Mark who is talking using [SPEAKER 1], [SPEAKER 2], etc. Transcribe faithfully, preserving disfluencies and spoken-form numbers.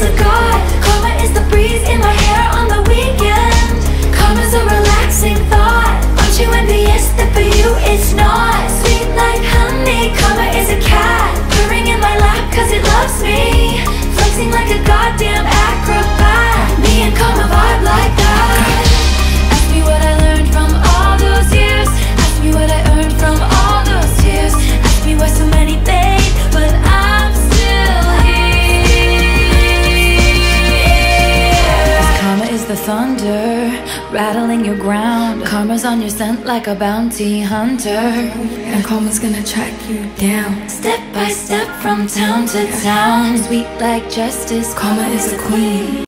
[SPEAKER 1] is a god. Karma is the breeze in my hair on the weekend. Karma's a relaxing thought. Aren't you envious that for you it's not? Sweet like honey, karma is a cat, purring in my lap cause it loves me, flexing like a goddamn acrobat. Me and karma vibe like that. Ask me what I learned from all those years. Ask me what I earned from all those tears. Ask me why so many fade, but I'm still here. 'Cause karma is the thunder rattling your ground. Karma's on your scent like a bounty hunter,
[SPEAKER 2] and karma's gonna track you down.
[SPEAKER 1] Step by step from town to town. Sweet like justice, karma is a queen.